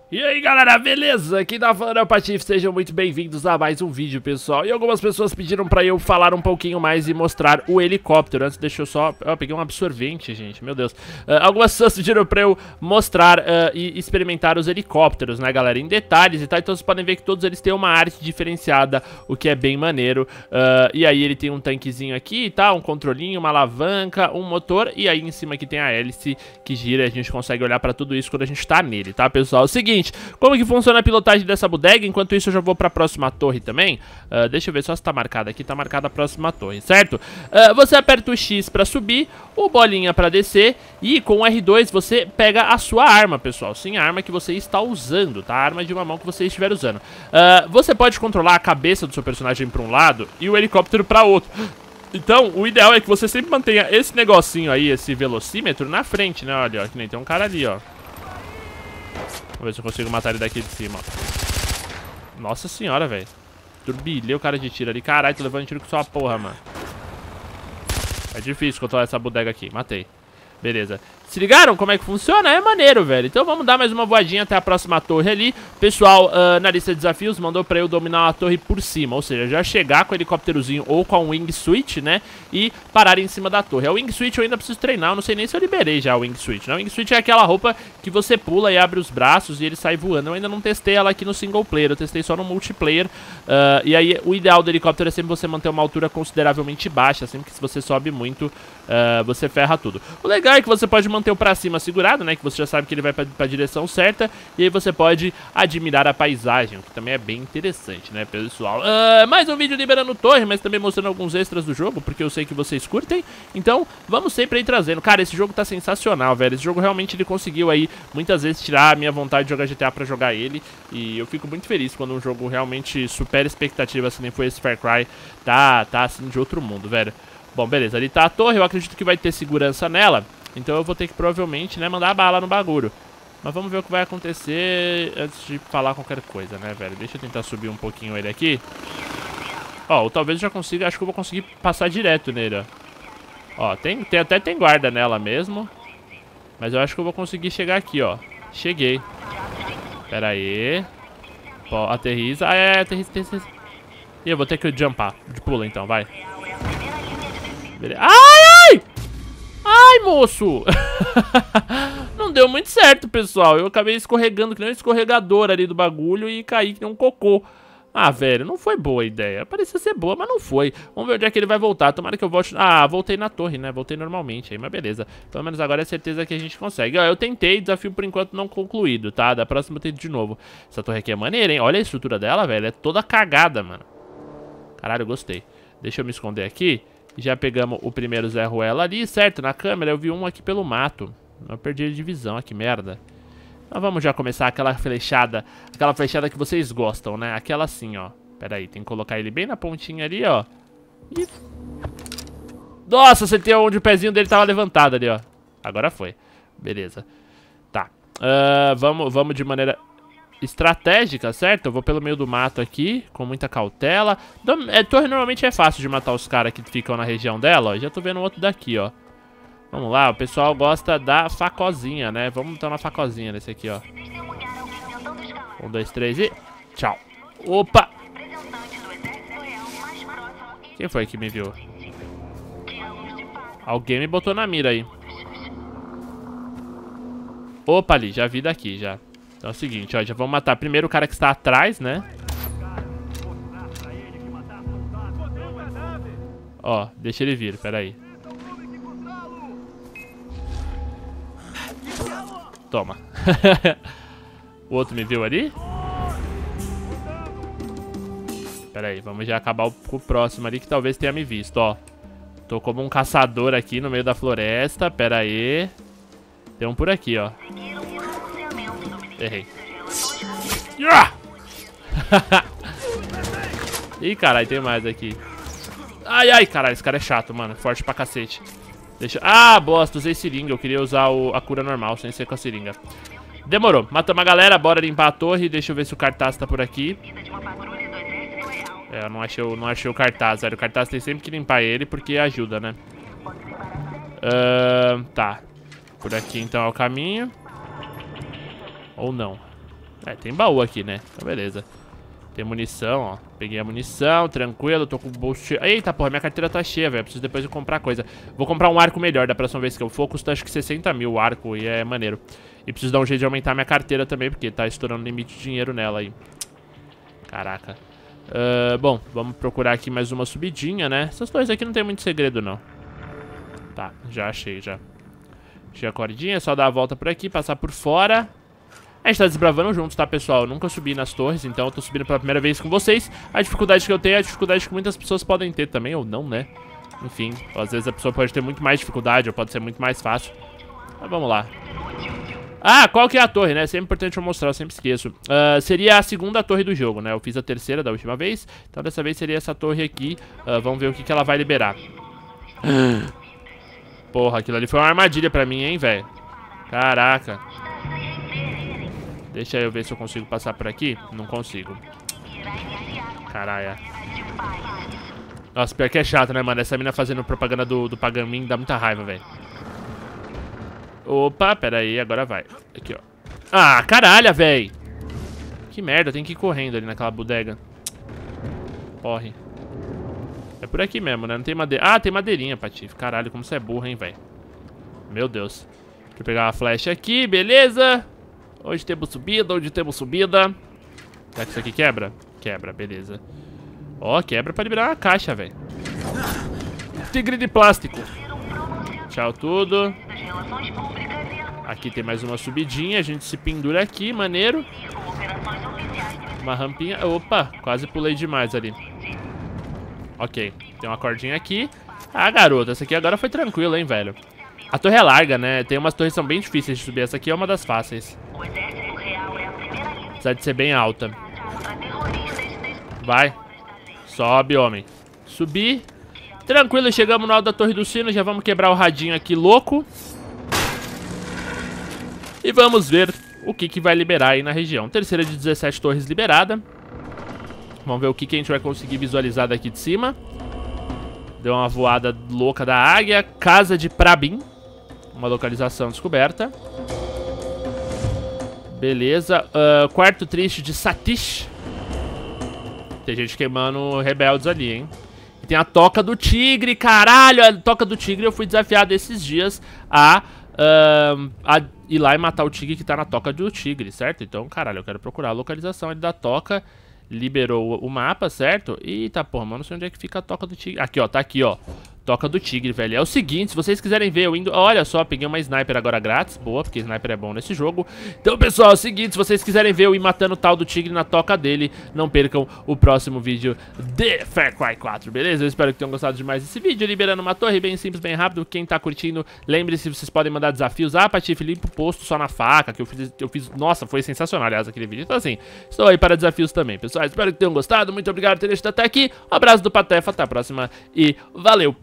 E aí galera, beleza? Quem tá falando é o Patife, sejam muito bem-vindos a mais um vídeo, pessoal. E algumas pessoas pediram pra eu falar um pouquinho mais e mostrar o helicóptero. Antes, deixa eu só... Eu peguei um absorvente, gente, meu Deus. Algumas pessoas pediram pra eu mostrar e experimentar os helicópteros, né, galera, em detalhes e tal. Então vocês podem ver que todos eles têm uma arte diferenciada, o que é bem maneiro. E aí ele tem um tanquezinho aqui, tá? Um controlinho, uma alavanca, um motor. E aí em cima aqui tem a hélice que gira. A gente consegue olhar pra tudo isso quando a gente tá nele, tá, pessoal? É o seguinte... Como que funciona a pilotagem dessa bodega? Enquanto isso eu já vou pra próxima torre também. Deixa eu ver só se tá marcada aqui. Tá marcada a próxima torre, certo? Você aperta o X pra subir, o bolinha pra descer. E com o R2 você pega a sua arma, pessoal. Sim, a arma que você está usando, tá? A arma de uma mão que você estiver usando. Você pode controlar a cabeça do seu personagem pra um lado e o helicóptero pra outro. Então, o ideal é que você sempre mantenha esse negocinho aí, esse velocímetro, na frente, né? Olha, ó, que nem tem um cara ali, ó. Vamos ver se eu consigo matar ele daqui de cima, ó. Nossa senhora, velho. Turbilhei o cara de tiro ali. Caralho, tô levando tiro com sua porra, mano. É difícil controlar essa bodega aqui. Matei. Beleza. Se ligaram como é que funciona? É maneiro, velho. Então vamos dar mais uma voadinha até a próxima torre ali. Pessoal, na lista de desafios mandou pra eu dominar a torre por cima. Ou seja, já chegar com o helicópterozinho ou com a wingsuit, né? E parar em cima da torre. A wingsuit eu ainda preciso treinar. Eu não sei nem se eu liberei já a wingsuit, né? A wingsuit é aquela roupa que você pula e abre os braços e ele sai voando. Eu ainda não testei ela aqui no single player. Eu testei só no multiplayer. E aí o ideal do helicóptero é sempre você manter uma altura consideravelmente baixa. Sempre que se você sobe muito, você ferra tudo. O legal é que você pode manter o pra cima segurado, né? Que você já sabe que ele vai pra direção certa. E aí você pode admirar a paisagem, o que também é bem interessante, né, pessoal? Mais um vídeo liberando torre, mas também mostrando alguns extras do jogo, porque eu sei que vocês curtem. Então, vamos sempre aí trazendo. Cara, esse jogo tá sensacional, velho. Esse jogo realmente ele conseguiu aí, muitas vezes, tirar a minha vontade de jogar GTA pra jogar ele. E eu fico muito feliz quando um jogo realmente supera expectativas, assim, nem foi esse Far Cry. Tá assim, de outro mundo, velho. Bom, beleza, ali tá a torre, eu acredito que vai ter segurança nela. Então eu vou ter que provavelmente, né, mandar bala no bagulho. Mas vamos ver o que vai acontecer antes de falar qualquer coisa, né, velho? Deixa eu tentar subir um pouquinho ele aqui. Ó, ou talvez eu já consiga, acho que eu vou conseguir passar direto nele, ó. Ó, até tem guarda nela mesmo. Mas eu acho que eu vou conseguir chegar aqui, ó. Cheguei. Pera aí. Ó, aterriza. Aterriza. E eu vou ter que jumpar. Pula então, vai. Beleza. Ai! Ai, moço! Não deu muito certo, pessoal. Eu acabei escorregando que nem um escorregador ali do bagulho e caí que nem um cocô. Ah, velho, não foi boa a ideia. Parecia ser boa, mas não foi. Vamos ver onde é que ele vai voltar. Tomara que eu volte... Ah, voltei na torre, né? Voltei normalmente aí, mas beleza. Pelo menos agora é certeza que a gente consegue. Ó, eu tentei, desafio por enquanto não concluído, tá? Da próxima eu tento de novo. Essa torre aqui é maneira, hein? Olha a estrutura dela, velho. É toda cagada, mano. Caralho, eu gostei. Deixa eu me esconder aqui. Já pegamos o primeiro Zé Ruela ali, certo? Na câmera eu vi um aqui pelo mato. Eu perdi a divisão, ó, que merda. Então vamos já começar aquela flechada que vocês gostam, né? Aquela assim, ó. Pera aí, tem que colocar ele bem na pontinha ali, ó. E... Nossa, acertei onde o pezinho dele tava levantado ali, ó. Agora foi. Beleza. Tá. Vamos de maneira... estratégica, certo? Eu vou pelo meio do mato aqui, com muita cautela. Torre normalmente é fácil de matar os caras que ficam na região dela, ó. Já tô vendo outro daqui, ó. Vamos lá, o pessoal gosta da facozinha, né? Vamos então na facozinha nesse aqui, ó. 1, 2, 3 e... Tchau. Opa! Quem foi que me viu? Alguém me botou na mira aí. Opa, ali, já vi daqui, já. Então é o seguinte, ó, já vamos matar primeiro o cara que está atrás, né? Ó, deixa ele vir, peraí. Toma. O outro me viu ali? Peraí, vamos já acabar com o próximo ali que talvez tenha me visto, ó. Tô como um caçador aqui no meio da floresta, peraí. Tem um por aqui, ó. Errei. Ih, caralho, tem mais aqui. Ai, caralho, esse cara é chato, mano. Forte pra cacete. Deixa... Ah, bosta, usei seringa. Eu queria usar a cura normal, sem ser com a seringa. Demorou. Matamos a galera, bora limpar a torre. Deixa eu ver se o cartaz tá por aqui. Eu não achei o cartaz, velho. O cartaz tem sempre que limpar ele, porque ajuda, né? Tá. Por aqui, então, é o caminho. Ou não. É, tem baú aqui, né? Então, beleza. Tem munição, ó. Peguei a munição, tranquilo. Tô com o bolso cheio. Eita, porra, minha carteira tá cheia, velho. Preciso depois de comprar coisa. Vou comprar um arco melhor da próxima vez que eu for. Custa acho que 60 mil o arco e é maneiro. E preciso dar um jeito de aumentar minha carteira também, porque tá estourando limite de dinheiro nela aí. Caraca. Bom, vamos procurar aqui mais uma subidinha, né? Essas torres aqui não tem muito segredo, não. Tá, já achei, já. Achei a cordinha, é só dar a volta por aqui, passar por fora. A gente tá desbravando juntos, tá, pessoal? Eu nunca subi nas torres, então eu tô subindo pela primeira vez com vocês. A dificuldade que eu tenho é a dificuldade que muitas pessoas podem ter também, ou não, né? Enfim, às vezes a pessoa pode ter muito mais dificuldade, ou pode ser muito mais fácil. Mas vamos lá. Ah, qual que é a torre, né? Sempre importante eu mostrar, eu sempre esqueço. Seria a segunda torre do jogo, né? Eu fiz a terceira da última vez, então dessa vez seria essa torre aqui. Vamos ver o que ela vai liberar. Porra, aquilo ali foi uma armadilha pra mim, hein, velho? Caraca. Deixa eu ver se eu consigo passar por aqui. Não consigo. Caralho. Nossa, pior que é chato, né, mano? Essa mina fazendo propaganda do Pagamin dá muita raiva, velho. Opa, pera aí, agora vai. Aqui, ó. Ah, caralho, velho. Que merda, eu tenho que ir correndo ali naquela bodega. Corre. É por aqui mesmo, né? Não tem madeira. Ah, tem madeirinha, Patife. Caralho, como você é burro, hein, velho. Meu Deus. Deixa eu pegar uma flecha aqui, beleza. Hoje temos subida, onde temos subida. Será que isso aqui quebra? Quebra, beleza. Ó, quebra pra liberar uma caixa, velho. Tigre de plástico. Tchau tudo. Aqui tem mais uma subidinha. A gente se pendura aqui, maneiro. Uma rampinha. Opa, quase pulei demais ali. Ok, tem uma cordinha aqui. Ah, garota, essa aqui agora foi tranquila, hein, velho. A torre é larga, né? Tem umas torres que são bem difíceis de subir. Essa aqui é uma das fáceis. Apesar de ser bem alta. Vai. Sobe, homem. Subir. Tranquilo, chegamos no alto da Torre do Sino. Já vamos quebrar o radinho aqui, louco. E vamos ver o que vai liberar aí na região. Terceira de 17 torres liberada. Vamos ver o que a gente vai conseguir visualizar daqui de cima. Deu uma voada louca da águia. Casa de Prabin. Uma localização descoberta. Beleza. Quarto triste de Satish. Tem gente queimando rebeldes ali, hein? E tem a Toca do Tigre, caralho! A Toca do Tigre eu fui desafiado esses dias a ir lá e matar o tigre que tá na Toca do Tigre, certo? Então, caralho, eu quero procurar a localização ali da Toca. Liberou o mapa, certo? Eita, porra, mano, não sei onde é que fica a Toca do Tigre. Aqui, ó, tá aqui, ó. Toca do Tigre, velho. É o seguinte, se vocês quiserem ver eu indo... Olha só, peguei uma sniper agora grátis. Boa, porque sniper é bom nesse jogo. Então, pessoal, é o seguinte, se vocês quiserem ver eu ir matando o tal do tigre na toca dele, não percam o próximo vídeo de Far Cry 4, beleza? Eu espero que tenham gostado demais desse vídeo, liberando uma torre bem simples, bem rápido. Quem tá curtindo, lembre-se, vocês podem mandar desafios. Ah, Patife, limpa o posto só na faca, que eu fiz... Nossa, foi sensacional, aliás, aquele vídeo. Então, assim, estou aí para desafios também, pessoal. Espero que tenham gostado. Muito obrigado por ter assistido até aqui. Um abraço do Patefa, até a próxima e valeu!